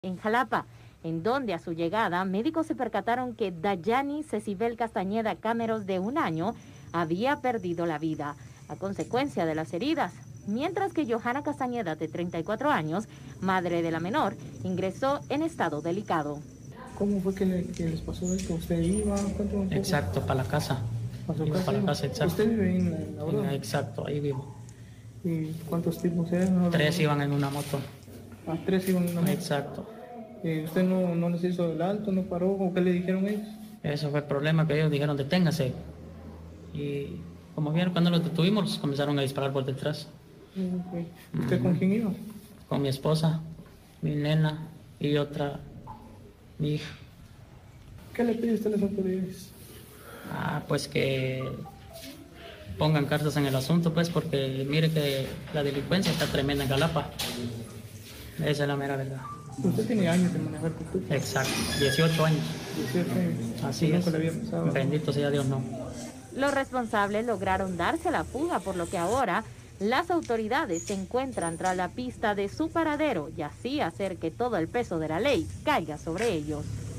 en Jalapa, en donde a su llegada médicos se percataron que Dayani Cecibel Castañeda Cámeros, de 1 año, había perdido la vida a consecuencia de las heridas, mientras que Johanna Castañeda, de 34 años, madre de la menor, ingresó en estado delicado. ¿Cómo fue que les pasó esto? ¿Usted iba? Exacto, para la casa. Para la casa, exacto. ¿Usted vive en la Aurora? Exacto, ahí vivo. ¿Y cuántos tipos eran? 3 iban en una moto. 3 iban en una moto. Exacto. ¿Usted no les hizo el alto, no paró? ¿O qué le dijeron ellos? Eso fue el problema, que ellos dijeron deténgase. Y como vieron, cuando los detuvimos, comenzaron a disparar por detrás. Okay. ¿Usted con quién iba? Con mi esposa, mi nena y otra, mi hija. ¿Qué le pide usted a las autoridades? Pues que pongan cartas en el asunto, pues, porque mire que la delincuencia está tremenda en Jalapa. Esa es la mera verdad. ¿Usted tiene años de manejar tuk-tuk? Exacto, 18 años. 18 años. Así es. Nunca le había pasado. Bendito sea Dios, no. Los responsables lograron darse a la fuga, por lo que ahora las autoridades se encuentran tras la pista de su paradero y así hacer que todo el peso de la ley caiga sobre ellos.